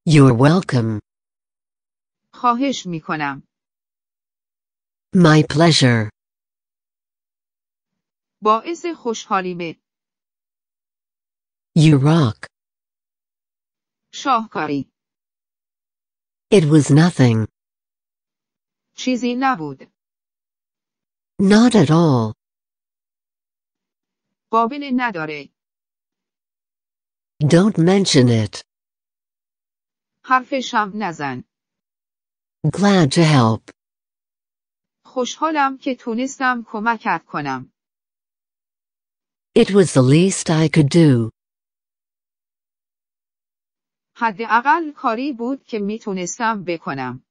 You're welcome. خواهش میکنم. My pleasure. باعث خوشحالیمه. You rock. شاهکاری. It was nothing. چیزی نبود. Not at all. قابل نداره. Don't mention it. حرفشم نزن. Glad to help. خوشحالم که تونستم کمکت کنم. It was the least I could do. حداقل کاری بود که میتونستم بکنم.